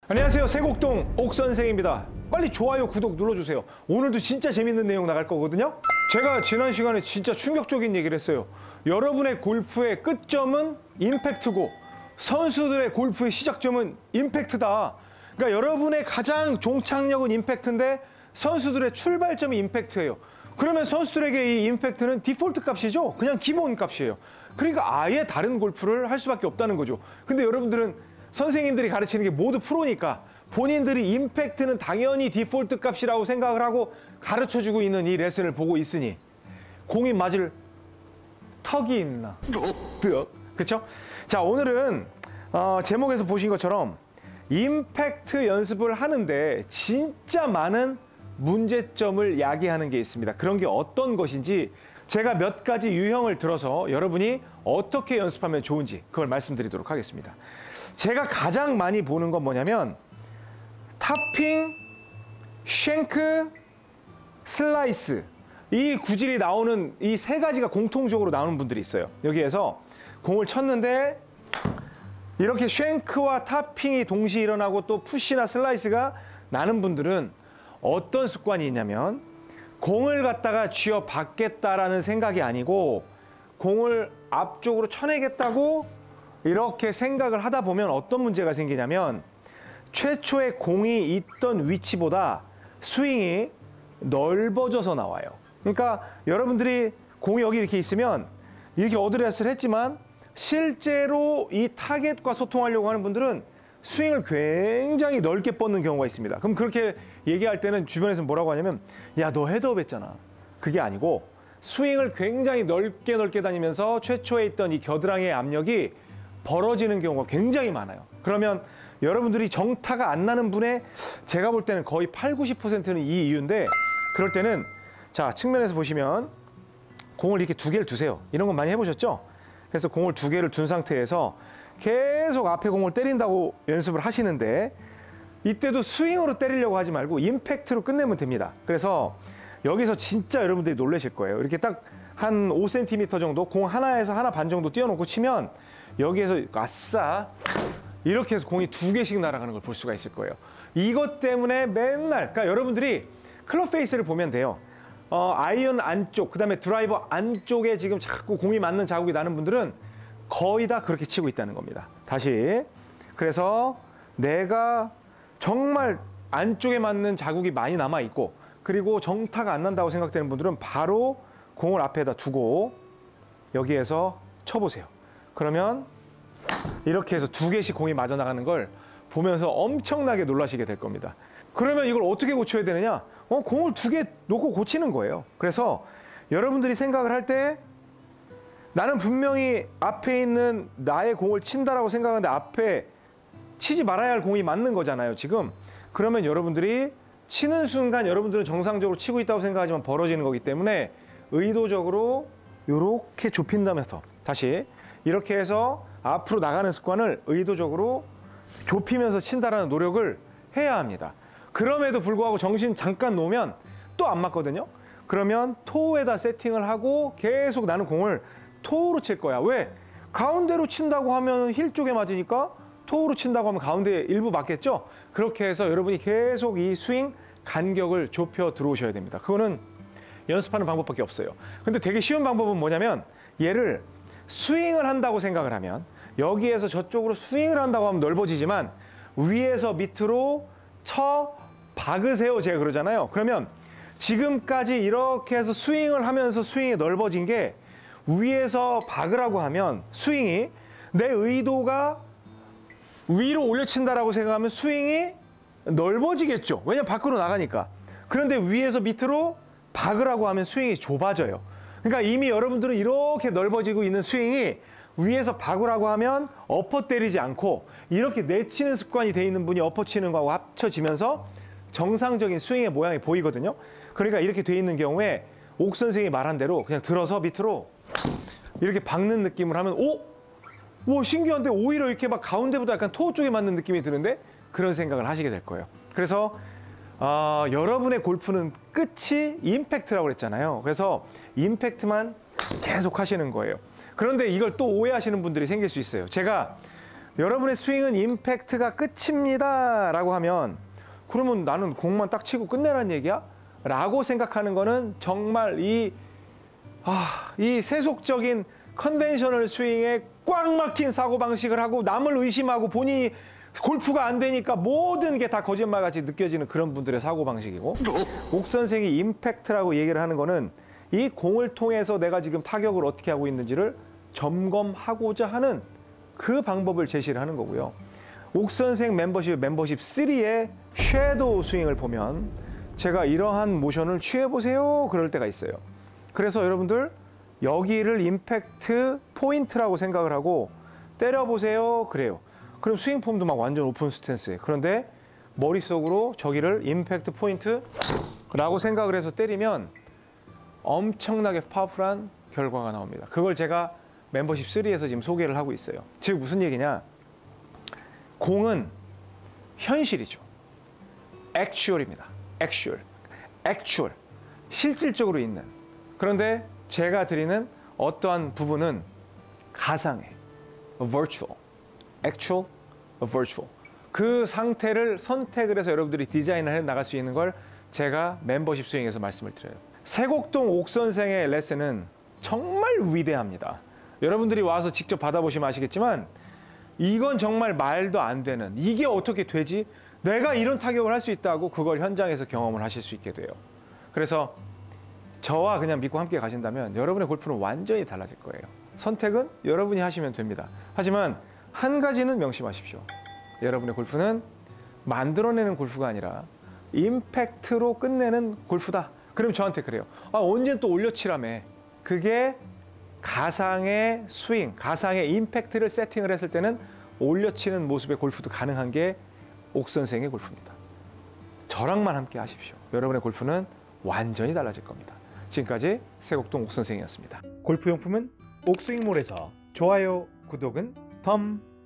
안녕하세요. 세곡동 옥선생입니다. 빨리 좋아요, 구독 눌러주세요. 오늘도 진짜 재밌는 내용 나갈 거거든요. 제가 지난 시간에 진짜 충격적인 얘기를 했어요. 여러분의 골프의 끝점은 임팩트고 선수들의 골프의 시작점은 임팩트다. 그러니까 여러분의 가장 종착역은 임팩트인데 선수들의 출발점이 임팩트예요. 그러면 선수들에게 이 임팩트는 디폴트 값이죠. 그냥 기본 값이에요. 그러니까 아예 다른 골프를 할 수밖에 없다는 거죠. 근데 여러분들은 선생님들이 가르치는 게 모두 프로니까 본인들이 임팩트는 당연히 디폴트 값이라고 생각을 하고 가르쳐주고 있는 이 레슨을 보고 있으니 공이 맞을 턱이 있나? 그쵸? 자, 오늘은 제목에서 보신 것처럼 임팩트 연습을 하는데 진짜 많은 문제점을 야기하는 게 있습니다. 그런 게 어떤 것인지 제가 몇 가지 유형을 들어서 여러분이 어떻게 연습하면 좋은지 그걸 말씀드리도록 하겠습니다. 제가 가장 많이 보는 건 뭐냐면 탑핑, 쉔크, 슬라이스 이 구질이 나오는 이 세 가지가 공통적으로 나오는 분들이 있어요. 여기에서 공을 쳤는데 이렇게 쉔크와 탑핑이 동시에 일어나고 또 푸시나 슬라이스가 나는 분들은 어떤 습관이 있냐면 공을 갖다가 쥐어 받겠다라는 생각이 아니고 공을 앞쪽으로 쳐내겠다고 이렇게 생각을 하다 보면 어떤 문제가 생기냐면 최초에 공이 있던 위치보다 스윙이 넓어져서 나와요. 그러니까 여러분들이 공이 여기 이렇게 있으면 이렇게 어드레스를 했지만 실제로 이 타겟과 소통하려고 하는 분들은 스윙을 굉장히 넓게 뻗는 경우가 있습니다. 그럼 그렇게 얘기할 때는 주변에서 뭐라고 하냐면 야, 너 헤드업 했잖아. 그게 아니고 스윙을 굉장히 넓게 다니면서 최초에 있던 이 겨드랑이의 압력이 벌어지는 경우가 굉장히 많아요. 그러면 여러분들이 정타가 안 나는 분의 제가 볼 때는 거의 80~90%는 이 이유인데 그럴 때는 자, 측면에서 보시면 공을 이렇게 두 개를 두세요. 이런 건 많이 해보셨죠? 그래서 공을 두 개를 둔 상태에서 계속 앞에 공을 때린다고 연습을 하시는데 이때도 스윙으로 때리려고 하지 말고 임팩트로 끝내면 됩니다. 그래서 여기서 진짜 여러분들이 놀라실 거예요. 이렇게 딱 한 5cm 정도 공 하나에서 하나 반 정도 띄워놓고 치면 여기에서 아싸 이렇게 해서 공이 두 개씩 날아가는 걸 볼 수가 있을 거예요. 이것 때문에 맨날 그러니까 여러분들이 클럽 페이스를 보면 돼요. 아이언 안쪽 그다음에 드라이버 안쪽에 지금 자꾸 공이 맞는 자국이 나는 분들은 거의 다 그렇게 치고 있다는 겁니다. 다시 그래서 내가 정말 안쪽에 맞는 자국이 많이 남아 있고 그리고 정타가 안 난다고 생각되는 분들은 바로 공을 앞에다 두고 여기에서 쳐보세요. 그러면 이렇게 해서 두 개씩 공이 맞아 나가는 걸 보면서 엄청나게 놀라시게 될 겁니다. 그러면 이걸 어떻게 고쳐야 되느냐? 공을 두 개 놓고 고치는 거예요. 그래서 여러분들이 생각을 할 때 나는 분명히 앞에 있는 나의 공을 친다라고 생각하는데 앞에 치지 말아야 할 공이 맞는 거잖아요, 지금. 그러면 여러분들이 치는 순간 여러분들은 정상적으로 치고 있다고 생각하지만 벌어지는 거기 때문에 의도적으로 이렇게 좁힌다면서 다시 이렇게 해서 앞으로 나가는 습관을 의도적으로 좁히면서 친다라는 노력을 해야 합니다. 그럼에도 불구하고 정신 잠깐 놓으면 또 안 맞거든요. 그러면 토우에다 세팅을 하고 계속 나는 공을 토우로 칠 거야. 왜? 가운데로 친다고 하면 힐 쪽에 맞으니까 토우로 친다고 하면 가운데 일부 맞겠죠? 그렇게 해서 여러분이 계속 이 스윙 간격을 좁혀 들어오셔야 됩니다. 그거는 연습하는 방법밖에 없어요. 근데 되게 쉬운 방법은 뭐냐면 얘를 스윙을 한다고 생각을 하면 여기에서 저쪽으로 스윙을 한다고 하면 넓어지지만 위에서 밑으로 쳐 박으세요 제가 그러잖아요. 그러면 지금까지 이렇게 해서 스윙을 하면서 스윙이 넓어진 게 위에서 박으라고 하면 스윙이 내 의도가 위로 올려친다라고 생각하면 스윙이 넓어지겠죠. 왜냐면 밖으로 나가니까. 그런데 위에서 밑으로 박으라고 하면 스윙이 좁아져요. 그러니까 이미 여러분들은 이렇게 넓어지고 있는 스윙이 위에서 박으라고 하면 엎어 때리지 않고 이렇게 내치는 습관이 돼 있는 분이 엎어 치는 거하고 합쳐지면서 정상적인 스윙의 모양이 보이거든요. 그러니까 이렇게 돼 있는 경우에 옥 선생이 말한 대로 그냥 들어서 밑으로 이렇게 박는 느낌을 하면 오, 신기한데 오히려 이렇게 막 가운데보다 약간 토 쪽에 맞는 느낌이 드는데 그런 생각을 하시게 될 거예요. 그래서 여러분의 골프는 끝이 임팩트라고 그랬잖아요. 그래서 임팩트만 계속 하시는 거예요. 그런데 이걸 또 오해하시는 분들이 생길 수 있어요. 제가 여러분의 스윙은 임팩트가 끝입니다 라고 하면 그러면 나는 공만 딱 치고 끝내라는 얘기야? 라고 생각하는 거는 정말 이 세속적인 컨벤셔널 스윙에 꽉 막힌 사고방식을 하고 남을 의심하고 본인이 골프가 안 되니까 모든 게 다 거짓말같이 느껴지는 그런 분들의 사고방식이고, 옥 선생이 임팩트라고 얘기를 하는 거는 이 공을 통해서 내가 지금 타격을 어떻게 하고 있는지를 점검하고자 하는 그 방법을 제시를 하는 거고요. 옥 선생 멤버십 3의 섀도우 스윙을 보면 제가 이러한 모션을 취해보세요 그럴 때가 있어요. 그래서 여러분들 여기를 임팩트 포인트라고 생각을 하고 때려보세요 그래요. 그럼 스윙 폼도 막 완전 오픈 스탠스예요. 그런데 머릿속으로 저기를 임팩트 포인트라고 생각을 해서 때리면 엄청나게 파워풀한 결과가 나옵니다. 그걸 제가 멤버십 3에서 지금 소개를 하고 있어요. 즉 무슨 얘기냐? 공은 현실이죠. 액츄얼입니다. 액츄얼. 실질적으로 있는. 그런데 제가 드리는 어떠한 부분은 가상의 virtual, actual, virtual. 그 상태를 선택을 해서 여러분들이 디자인을 해 나갈 수 있는 걸 제가 멤버십 스윙에서 말씀을 드려요. 세곡동 옥 선생의 레슨은 정말 위대합니다. 여러분들이 와서 직접 받아보시면 아시겠지만 이건 정말 말도 안 되는, 이게 어떻게 되지? 내가 이런 타격을 할 수 있다고 그걸 현장에서 경험을 하실 수 있게 돼요. 그래서 저와 그냥 믿고 함께 가신다면 여러분의 골프는 완전히 달라질 거예요. 선택은 여러분이 하시면 됩니다. 하지만 한 가지는 명심하십시오. 여러분의 골프는 만들어내는 골프가 아니라 임팩트로 끝내는 골프다. 그럼 저한테 그래요. 언제 또 올려치라며. 그게 가상의 스윙, 가상의 임팩트를 세팅을 했을 때는 올려치는 모습의 골프도 가능한 게 옥 선생의 골프입니다. 저랑만 함께 하십시오. 여러분의 골프는 완전히 달라질 겁니다. 지금까지 세곡동 옥 선생이었습니다. 골프용품은 옥스윙몰에서 좋아요, 구독은 덤.